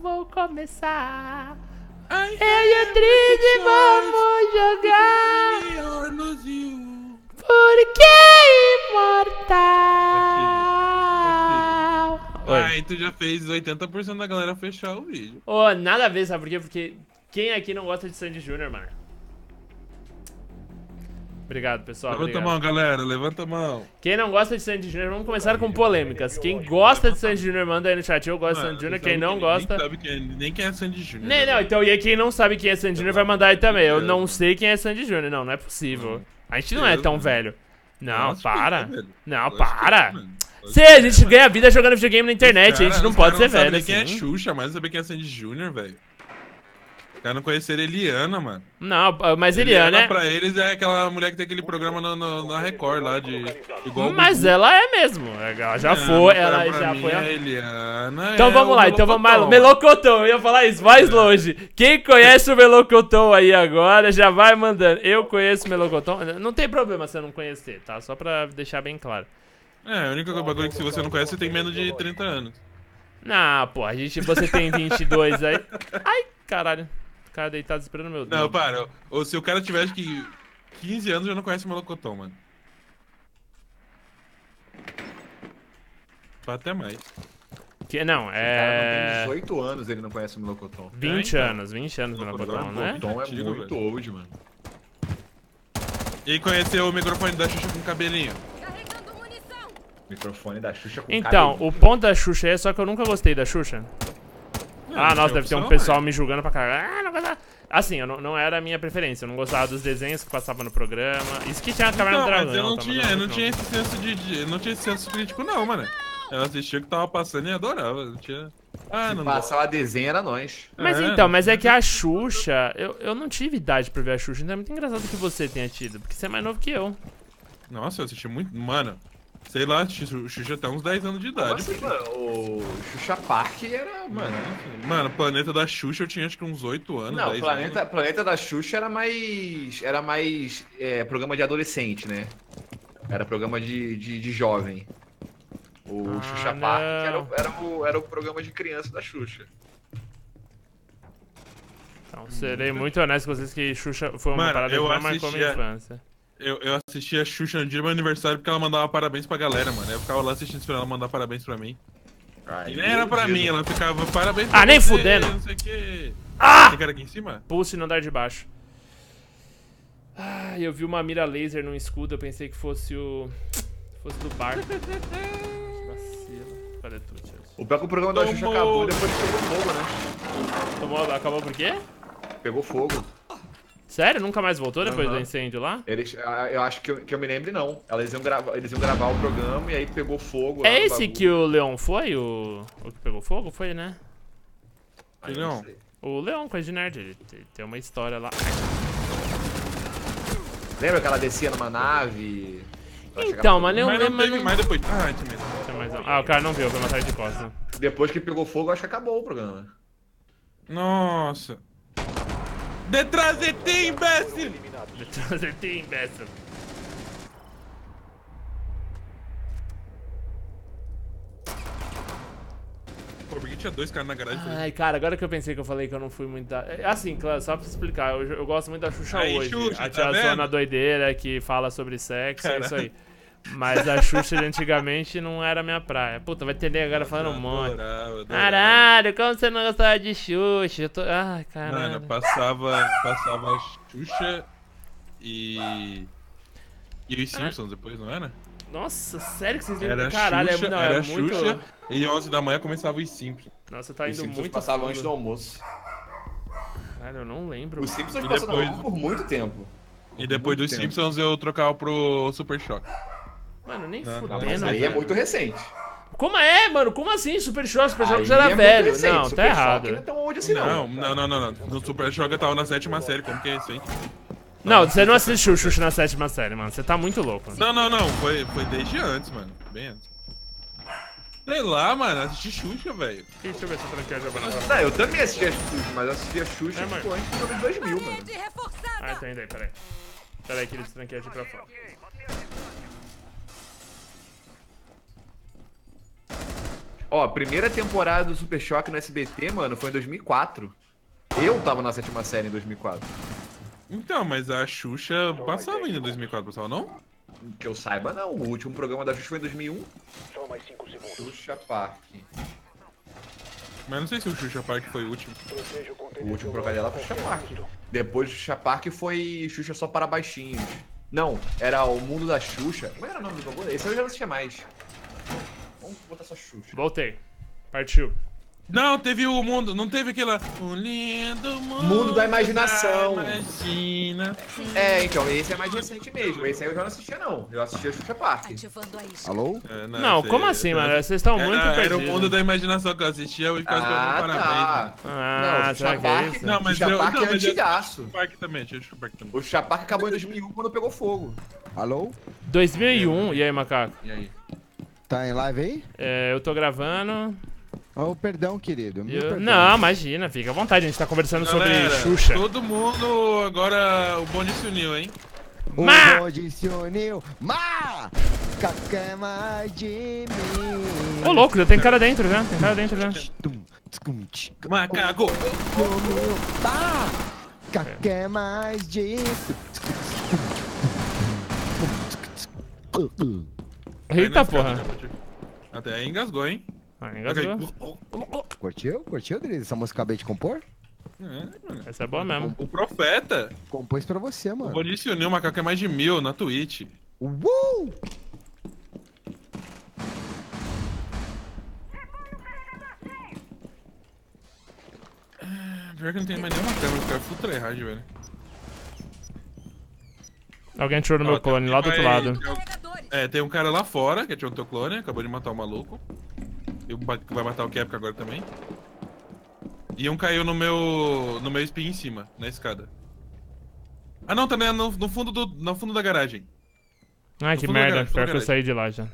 vou começar. Eu e o Trini vamos jogar. Porque imortal. Ai, tu já fez 80% da galera fechar o vídeo. Ô, nada a ver, sabe por quê? Porque quem aqui não gosta de Sandy Júnior, mano? Obrigado, pessoal. Levanta a mão, galera, levanta a mão. Quem não gosta de Sandy Júnior, vamos começar com polêmicas. Quem gosta de Sandy Júnior, manda aí no chat. Eu gosto de Sandy Júnior. Quem não gosta... Nem quem é Sandy Júnior. Não, então e aí quem não sabe quem é Sandy Júnior vai mandar aí também. Eu não sei quem é Sandy Júnior. Não, não é possível. A gente não é tão velho. Não, para. Não, para. A gente ganha vida jogando videogame na internet. A gente não pode ser velho assim. Quem é Xuxa, mas saber quem é Sandy Júnior, velho. Os caras não conheceram Eliana, mano. Não, mas Eliana pra eles é aquela mulher que tem aquele programa na Record lá de... Mas ela é mesmo. Ela já foi, ela já foi. A Eliana então vamos lá, então vamos lá. Melocotão, eu ia falar isso, mais longe. Quem conhece o Melocotão aí agora, já vai mandando. Eu conheço o Melocotão. Não tem problema se eu não conhecer, tá? Só pra deixar bem claro. A única bagulho que se você não conhece, você tem menos de 30 anos. Não, pô, você tem 22 aí. Ai, caralho. O cara deitado esperando meu Deus. Não, para. Ou se o cara tivesse 15 anos, já não conhece o Melocotão, mano. Até mais. Não, é... Tem 18 anos ele não conhece o Melocotão. 20 anos o Melocotão, né? O Melocotão é muito old, mano. E conheceu o microfone da Xuxa com cabelinho. Microfone da Xuxa com então, cabelinho. o ponto da Xuxa é só que eu nunca gostei da Xuxa. Nossa, deve ter um pessoal me julgando pra caralho. Não gostava. Assim, não era a minha preferência. Eu não gostava dos desenhos que passavam no programa. Isso que tinha a Caverna do Dragão. Mas eu não tinha esse senso não tinha esse senso crítico, não, mano. Eu assistia o que tava passando e adorava. Não tinha... Se passar uma desenho era nós. Mas então, mas é que a Xuxa... Eu não tive idade pra ver a Xuxa. Então é muito engraçado que você tenha tido. Porque você é mais novo que eu. Nossa, eu assisti muito... Mano... Sei lá, o Xuxa até uns 10 anos de idade. Assim, mano, o Xuxa Park era, mano... Mano, Planeta da Xuxa eu tinha acho que uns 8 anos, não, 10 Planeta, anos. Planeta da Xuxa era mais programa de adolescente, né? Era programa de jovem. O Xuxa Park era o programa de criança da Xuxa. Então, serei muito honesto com vocês que Xuxa foi uma parada que não marcou minha infância. Eu assistia a Xuxa no dia do meu aniversário porque ela mandava parabéns pra galera, mano. Eu ficava lá assistindo esperando ela mandar parabéns pra mim. E nem era pra mim, ela ficava parabéns pra nem você, fudendo. Não sei o que. Tem cara aqui em cima? Pulse no andar de baixo. Eu vi uma mira laser num escudo, eu pensei que fosse do bar. Vacilo. Cadê tu, tio? O pior que o programa da Xuxa acabou depois que pegou fogo, né? Acabou por quê? Pegou fogo. Sério? Nunca mais voltou depois do incêndio lá? Eu acho que eu me lembre, não. Eles iam gravar o programa e aí pegou fogo. É esse que o Leon foi? O que pegou fogo? Foi, né? O Leon? O Leon, coisa de nerd. Ele tem uma história lá. Lembra que ela descia numa nave? Então, mas não lembro. Mas não teve mais depois. O cara não viu, foi uma tarde de costas. Depois que pegou fogo, acho que acabou o programa. Nossa. Detrás de ti, imbécil! Detrás de ti, imbécil. Pô, porque tinha 2 caras na garagem. Ai, cara, agora que eu pensei que eu falei que eu não fui muito da... Assim, claro, só pra explicar, eu gosto muito da Xuxa hoje. Xuxa, A tá tiazona vendo? doideira que fala sobre sexo, é isso aí. Mas a Xuxa de antigamente não era minha praia. Puta, vai ter agora falando um monte. Caralho, como você não gostava de Xuxa? Eu tô... Ai, caralho. Mano, passava Xuxa e os Simpsons depois, não era? Nossa, sério que vocês lembram? Era Caralho, Xuxa, não, era muito... Xuxa e 11 da manhã começava os Simpsons. Nossa, tá indo muito... Passava antes do almoço. Cara, eu não lembro. Os Simpsons E passaram depois- por muito tempo. E depois dos Simpsons eu trocava pro Super Choque. Mano, nem Não, fudendo. Mas aí é velho. muito recente. Como é, mano? Como assim? Super Choque? Super Choque Aí já era é muito velho. recente. Não, Super tá Choque errado. não é tão old assim, não. Não. No Super Choque eu tava na 7ª série, como que é isso, hein? Não, você não assistiu o Xuxa na 7ª série, mano. Você tá muito louco. Não. Foi desde antes, mano. Bem antes. Sei lá, mano. Assisti Xuxa, velho. Deixa eu ver se eu tranquei a jogada. Não, eu também assistia Xuxa, mas eu assistia Xuxa mano. tipo, antes dos anos 2000, mano. Ah, tá indo aí, peraí. Peraí que ele destranqueia aqui pra fora. Ó, a primeira temporada do Super Choque no SBT, mano, foi em 2004. Eu tava na 7ª série em 2004. Então, mas a Xuxa passava ainda em 2004, pessoal, não? Que eu saiba, não. O último programa da Xuxa foi em 2001. Só mais 5 segundos. Xuxa Park. Mas não sei se o Xuxa Park foi o último. Proteja o O contenedor último programa dela foi Xuxa Park. Depois do Xuxa Park foi Xuxa só para baixinhos. Não, era o Mundo da Xuxa. Como era o nome do programa? Esse eu já não assistia mais. Vamos botar só Xuxa. Voltei. Partiu. Não, teve o mundo, não teve aquela... O lindo Mundo da Imaginação. Imagina. É, então, esse é mais recente mesmo. Esse aí eu já não assistia, não. Eu assistia Xuxa Park. Ativando a isca. Alô? É, Não, esse como aí, assim, esse mano? aí. Vocês estão muito Era o perdidos. mundo da imaginação que eu assistia e quase que eu dou parabéns. tá. Ah, Não, será Xuxa que é Park, isso? Não, mas Xuxa eu- Park não, é mas eu- antigaço. Xuxa Park também, tinha Xuxa Park também. O Xuxa Park acabou em 2001 quando pegou fogo. Alô? 2001, e aí, macaco? E aí? Tá em live aí? É, eu tô gravando. Oh, perdão, querido. Perdão. Não, imagina, fica à vontade, a gente tá conversando Galera, sobre Xuxa. todo mundo agora, o bonde se uniu, hein? O Ma! bonde se uniu. Quer mais de mim. Ô, louco, já tem cara dentro já, tem cara dentro já. Tum, tcum, tch, Macaco! Quer mais de... Eita porra. Até aí engasgou, hein? Ah, engasgou. Curtiu? Curtiu, Drizzy? Essa música que eu acabei de compor? É, mano. Essa é boa mesmo. O Profeta, Compôs pra você, o mano. bonde se uniu, o macaco é mais de 1000 na Twitch. Pior que não tem mais nenhuma câmera, o cara é full tryhard, velho. Alguém tirou no Ó, meu tem clone lá do outro vai- lado. É, tem um cara lá fora, que é o teu clone, acabou de matar o maluco. E vai matar o Kepka agora também. E um caiu no meu spin em cima, na escada. Ah não, tá no fundo da garagem. Ai, No que fundo da merda, garagem, pior fundo que da eu saí de lá já.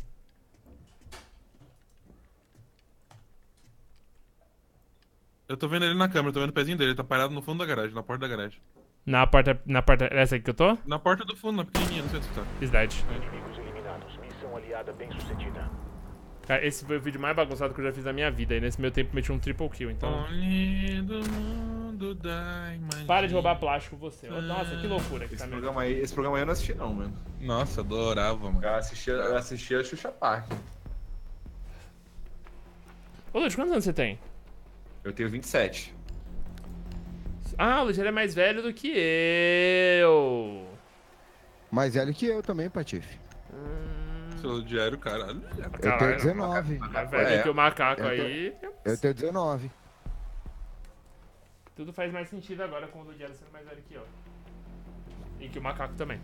Eu tô vendo ele na câmera, tô vendo o pezinho dele, ele tá parado no fundo da garagem, na porta da garagem. Na porta, essa aqui que eu tô? Na porta do fundo, na pequenininha, não sei onde você tá. Is dead. Inimigos eliminados. Missão aliada bem sucedida. Cara, esse foi o vídeo mais bagunçado que eu já fiz na minha vida. E nesse meu tempo meti um triple kill, então... Olhe do mundo da imagem. Para de roubar plástico você. Oh, nossa, que loucura que tá mesmo. Esse programa aí eu não assisti, não, mano. Nossa, adorava, mano. Eu assistia a Xuxa Park. Ô, Lud, quantos anos você tem? Eu tenho 27. Ah, o Lud, ele é mais velho do que eu. Mais velho que eu também, Patife. Seu diário, caralho. Eu tenho Caralho, 19. mais velho que o macaco aí. Eu tenho 19. Tudo faz mais sentido agora com o Lud sendo mais velho que eu. E que o macaco também.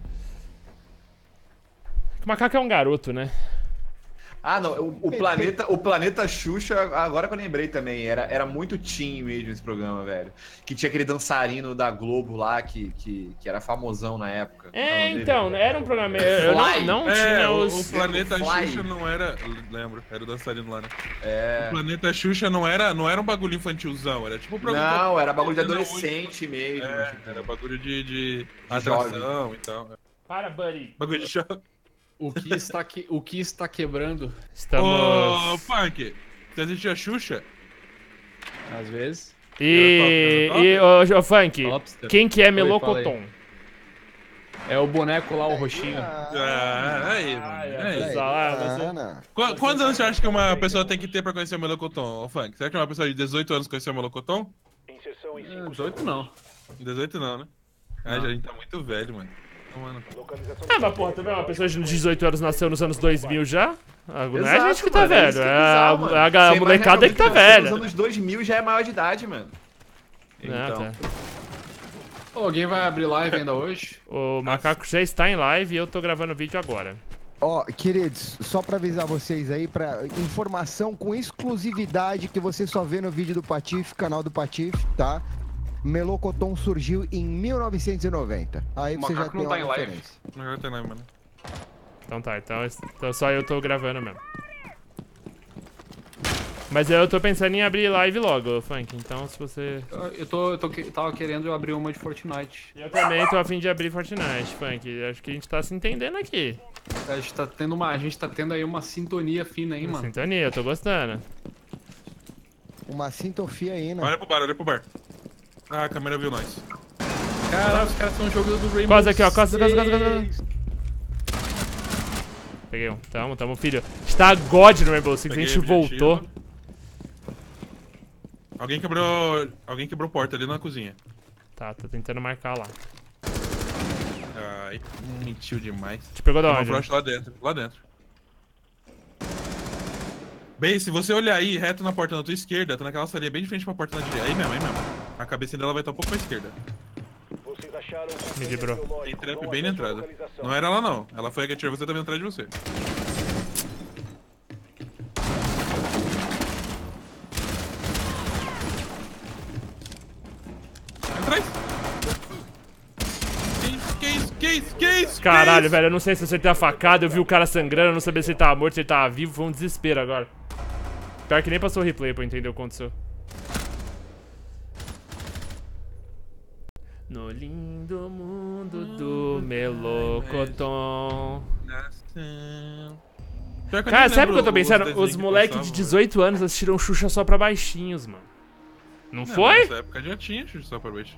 O macaco é um garoto, né? Ah, não, o planeta Xuxa, agora que eu lembrei também, era muito teen mesmo esse programa, velho. Que tinha aquele dançarino da Globo lá, que era famosão na época. É, Não, então, era um programa. Eu Fly. não É, tinha o os. Planeta Fly. Xuxa não era. Lembro, era o dançarino lá, né? É. O Planeta Xuxa não era um bagulho infantilzão, era tipo um programa. Não, era bagulho de Era adolescente mesmo. É, tipo. era bagulho de jovem. atração e tal. Para, buddy. Bagulho de show. O que está quebrando, Estamos. Ô, Funk, você assistia a Xuxa? às vezes. E, ô, Funk, Lobster. quem que é Oi, Melocoton? É o boneco lá, o roxinho. Ah, aí, mano. Aí. Ana. Quantos anos você acha que uma pessoa tem que ter pra conhecer o Melocoton, ô Funk? Será que uma pessoa de 18 anos conheceu o Melocoton? Inserção em 5 18 não. 18 não, né? Ah, já a gente tá muito velho, mano. Então, mano. Localização Ah, mas porra, também uma pessoa de 18 anos nasceu nos anos 2000 já? Ah, não é a Exato, gente que tá mano, é velho, isso que é bizarro, mano. a Você molecada que tá imagina alguém velha. Nos anos 2000 já é maior de idade, mano. Não, Então, tá. Ô, alguém vai abrir live ainda hoje? O macaco já está em live e eu tô gravando o vídeo agora. Ó, queridos, só pra avisar vocês aí, pra informação com exclusividade que você só vê no vídeo do Patife, canal do Patife, tá? Melocoton surgiu em 1990. Aí O você já macaco tem não tá uma em live. referência. Agora tá lá, mano. Então tá, então só eu tô gravando mesmo. Mas eu tô pensando em abrir live logo, Funk, então se você... Tava querendo abrir uma de Fortnite. Eu também tô a fim de abrir Fortnite, Funk, acho que a gente tá se entendendo aqui. A gente tá tendo aí uma sintonia fina aí, mano. Sintonia, eu tô gostando. Uma sintofia aí, né? Olha pro bar, olha pro bar. Ah, a câmera viu nós. Caralho, os caras estão jogando do Rainbow Costa aqui, ó. Costa. Six. Peguei um. Tamo, filho. Está God no Rainbow Six, a gente Peguei objetivo. voltou. Alguém quebrou porta ali na cozinha. Tá, tô tentando marcar lá. Ai, mentiu demais. Te pegou da Tem uma onde? frost lá dentro, lá dentro. Bem, se você olhar aí, reto na porta na tua esquerda, tá naquela salinha bem de frente pra porta na direita. Aí mesmo. A cabeça dela vai estar um pouco pra esquerda. Vocês acharam Me livrou. Tem trap bem na entrada. Não era ela não. Ela foi a que atirou você também atrás de você. Atrás! Que isso? Caralho, velho, eu não sei se eu acertei a facada, eu vi o cara sangrando, eu não sabia se ele tava morto, se ele tava vivo, foi um desespero agora. Pior que nem passou o replay pra eu entender o que aconteceu. No lindo mundo do melocotão. Cara, sabe o que eu tô pensando? Os moleques de 18 anos assistiram Xuxa só pra baixinhos, mano. Não foi? Nessa época já tinha Xuxa só pra baixo.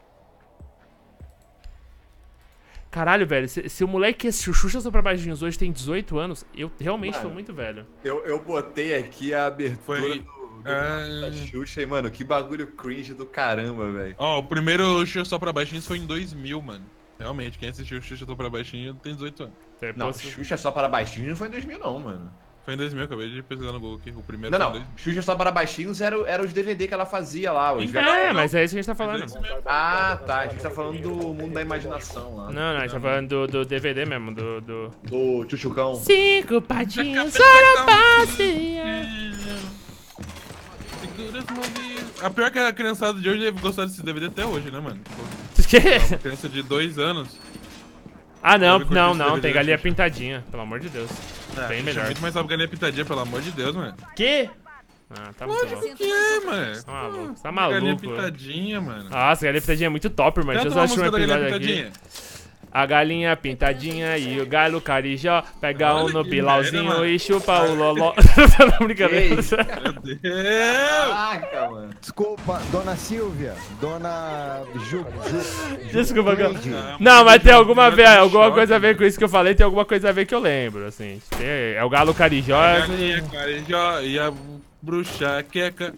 Caralho, velho, se o moleque que assistiu Xuxa só pra baixinhos hoje tem 18 anos, eu realmente tô muito velho. Eu botei aqui a abertura Foi- da Xuxa e, mano, que bagulho cringe do caramba, velho. Ó, o primeiro Xuxa só pra baixinhos foi em 2000, mano. Realmente, quem assistiu Xuxa só pra baixinho tem 18 anos. Não, Xuxa só para baixinhos não foi em 2000 não, mano. Foi em 2000, acabei de pesquisar no Google aqui. O primeiro foi em Não, 2000. Xuxa só para baixinhos era os DVD que ela fazia lá. Os É, mas é isso que a gente tá falando. Ah, tá. A gente tá falando do mundo da imaginação lá. Não, a gente tá falando do DVD mesmo, do... Do Chuchucão. 5 patinhos para passear. A pior é que a criançada de hoje deve gostar desse DVD até hoje, né, mano? Que? Uma criança de 2 anos. Ah, não, Deve curtir esse tem DVD, galinha Xuxa. pintadinha, pelo amor de Deus. Bem melhor. Muito mais sabe galinha pitadinha, pelo amor de Deus, mano. Que? Ah, tá muito Lógico louco. que é, mano. Tá maluco, tá Galinha maluco. pitadinha, mano. Nossa, galinha pintadinha é muito top, mano. Deixa Canta eu uma só assistir um música da galinha episódio aqui. pitadinha. A galinha pintadinha e o galo carijó pega Olha um no que pilauzinho merda, mano. e chupa o loló. Não, brincadeira. Que isso? Meu Deus! Caraca, mano. Desculpa, dona Silvia, dona Desculpa, cara. Jude. Não, mas tem alguma choque, coisa a ver com isso que eu falei, tem alguma coisa a ver que eu lembro, assim. É o galo carijó. A galinha carijó e a bruxa queca.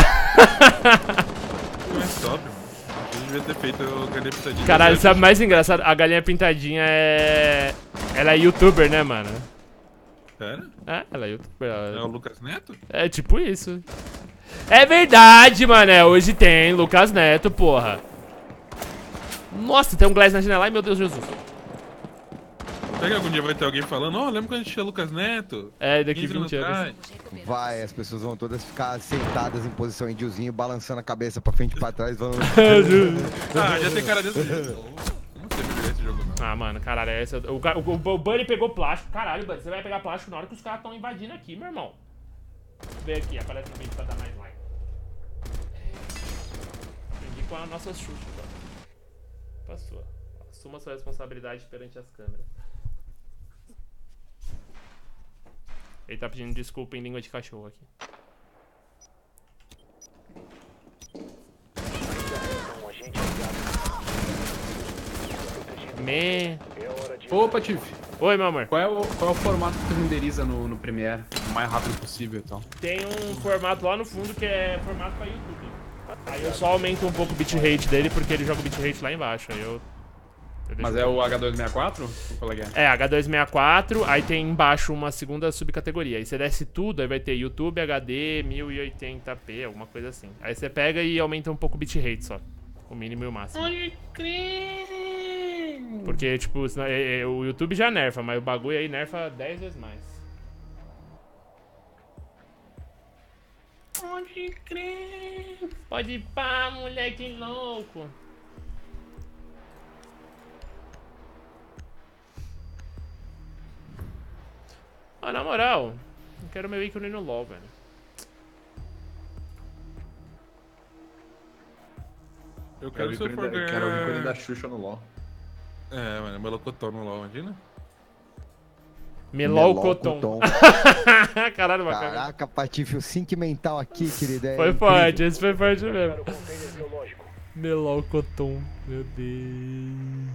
Mais top, mano. Eu devia ter feito a galinha pitadinha. Caralho, sabe o mais engraçado? A galinha pintadinha é... Ela é youtuber, né, mano? Sério? É, ela é youtuber. É o Lucas Neto? É tipo isso. É verdade, mano. Hoje tem Lucas Neto, porra. Nossa, tem um Glass na janela. Ai, meu Deus, Jesus. Será que algum dia vai ter alguém falando, ó, lembra quando a gente tinha Lucas Neto? É, daqui 15 20 anos. atrás. Vai, as pessoas vão todas ficar sentadas em posição índiozinho, balançando a cabeça pra frente e pra trás, falando... Ah, já tem cara desse jeito. Eu não sei jogar esse jogo, não. Ah, mano, caralho, o Bunny pegou plástico. Caralho, Bunny, você vai pegar plástico na hora que os caras estão invadindo aqui, meu irmão. Vem aqui, aparece no vídeo pra dar mais like. Aprendi com a nossa Xuxa, agora. Passou. Assuma sua responsabilidade perante as câmeras. Ele tá pedindo desculpa em língua de cachorro aqui. Um agente ligado. Me... Opa, Tiff. Oi, meu amor. Qual é o formato que tu renderiza no Premiere? O mais rápido possível e tal. Tem um formato lá no fundo que é formato pra YouTube. Aí eu só aumento um pouco o bitrate dele porque ele joga o bitrate lá embaixo. Aí eu Mas é o H264? Qual é que é? É, H264, aí tem embaixo uma segunda subcategoria. Aí você desce tudo, aí vai ter YouTube HD 1080p, alguma coisa assim. Aí você pega e aumenta um pouco o bitrate só. O mínimo e o máximo. Porque, tipo, senão, o YouTube já nerfa, mas o bagulho aí nerfa 10 vezes mais. Pode crer. Pode ir pá, moleque louco. Ah, na moral, não quero meu ícone no LoL, velho. Eu quero se eu for Quero o ícone da ganhar... Xuxa no LoL. É, mano, melocotão no LoL, imagina? Melocotão. Caralho, bacana. Caraca, Patife, o sync mental aqui, querida. É Foi incrível. forte, esse foi forte mesmo. O container biológico. Melocotão. Meu Deus.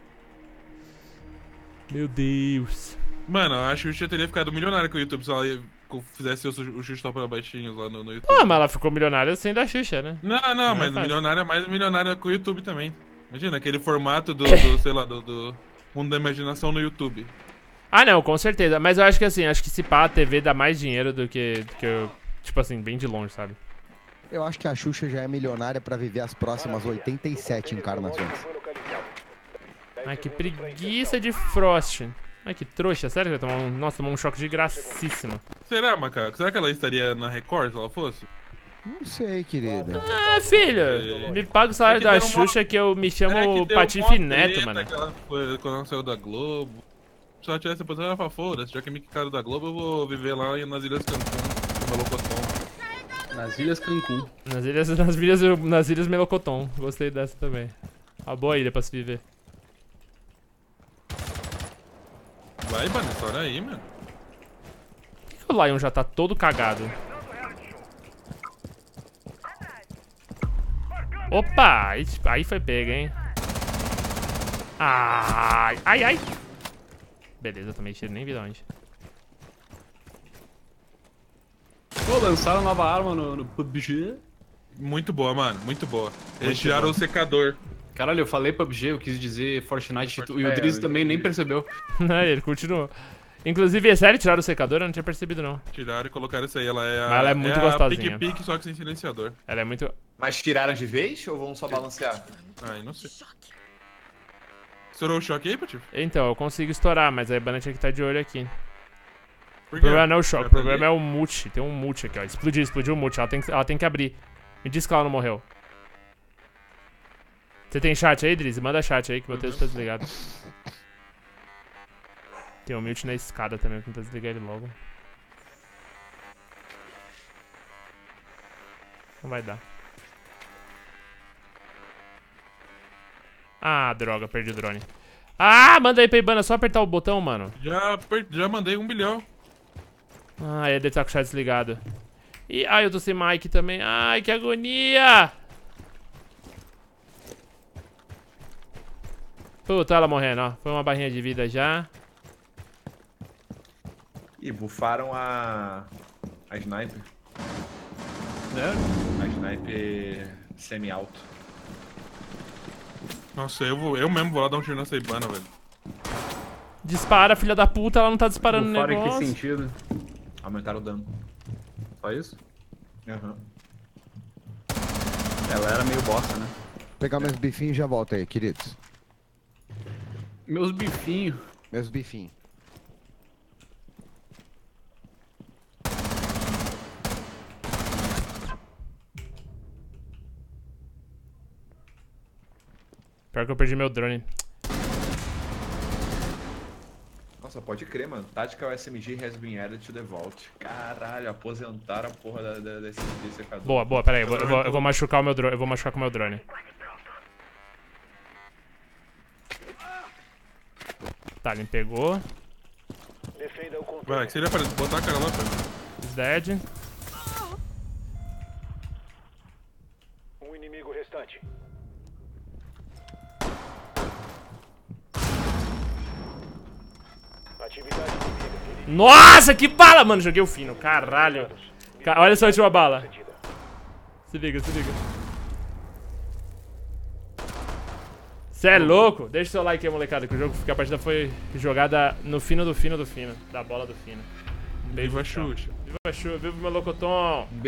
Meu Deus. Mano, eu acho que o Xuxa teria ficado milionário com o YouTube se ela fizesse o Xuxa para baixinhos lá no YouTube. Ah, mas ela ficou milionária sem da Xuxa, né? Não, mas fácil. milionária é mais milionária com o YouTube também. Imagina, aquele formato sei lá, do mundo da imaginação no YouTube. Ah, não, com certeza. Mas eu acho que assim, acho que se pá, a TV dá mais dinheiro do que eu, tipo assim, bem de longe, sabe? Eu acho que a Xuxa já é milionária pra viver as próximas 87 encarnações. Ai, que preguiça de Frost. Ai, que trouxa. Sério que vai tomar nossa, tomou um choque de gracíssima. Será, macaco? Será que ela estaria na Record se ela fosse? Não sei, querida. Ah, filho, me paga o salário da Xuxa que eu me chamo Patife Neto, mano. Que ela foi, quando ela saiu da Globo. Se ela tivesse depois, ela falou, foda-se, já que me quicaram da Globo, eu vou viver lá nas Ilhas Cancún, Melocotão. Nas Ilhas Cancún. Nas ilhas Melocotão. Gostei dessa também. Uma boa ilha pra se viver. Vai, mano, estoura aí, mano. Por que o Lion já tá todo cagado? Opa! Aí foi pega, hein? Ai, ai, ai. Beleza, tomei tiro, nem vi de onde. Pô, lançaram nova arma no PUBG. Muito boa, mano, muito boa. Eles tiraram o secador. Caralho, eu falei PUBG, eu quis dizer Fortnite. E o Driz também nem percebeu. Ele continuou. Inclusive, é sério, tiraram o secador? Eu não tinha percebido, não. Tiraram e colocaram isso aí. Ela é Mas ela é muito gostosinha. A pique-pique, só que sem silenciador. Ela é muito... Mas tiraram de vez ou vão só balancear? Ai, não sei. Estourou o choque aí, Patife? Então, eu consigo estourar, mas a Banana tinha que estar de olho aqui. Por O quê? problema não é o choque, o Vai problema perder? é o mute. Tem um mute aqui, ó. Explodiu o mute. Ela tem que abrir. Me diz que ela não morreu. Você tem chat aí, Driz? Manda chat aí que meu texto tá desligado. Tem um mute na escada também, vou tentar desligar ele logo. Não vai dar. Ah, droga, perdi o drone. Ah, manda aí pra Ibana, só apertar o botão, mano. Já mandei 1 bilhão. Ah, ele deve estar com o chat desligado. E, ai, eu tô sem mic também. Ai, que agonia! Puta, ela morrendo, ó. Foi uma barrinha de vida já. Ih, bufaram a sniper. É? A sniper semi-alto. Nossa, eu mesmo vou lá dar um tiro nessa Ibana, velho. Dispara, filha da puta, ela não tá disparando o Bufaram em que negócio. sentido? Aumentaram o dano. Só isso? Aham. Ela era meio bosta, né? Vou pegar meus bifinhos e já volto aí, queridos. Meus bifinhos. Meus bifinhos. Pior que eu perdi meu drone. Nossa, pode crer, mano. Tactical SMG has been added to the vault. Caralho, aposentaram a porra desse secador. Boa, boa, pera aí. Eu vou machucar o meu drone. Eu vou machucar com o meu drone. Tá, ele me pegou. Defenda o Vai, container. que seria pra botar a cara lá, velho. He's dead. Um inimigo restante. Atividade inimiga. Nossa, que bala! Mano, joguei o fino. Caralho. Olha só a última bala. Se liga, se liga. Cê é louco? Deixa o seu like aí, molecada, que o jogo, que a partida foi jogada no fino do fino do fino. Da bola do fino. Um beijo, Viva a tchau. Xuxa. Viva a Xuxa, viva o Melocotão.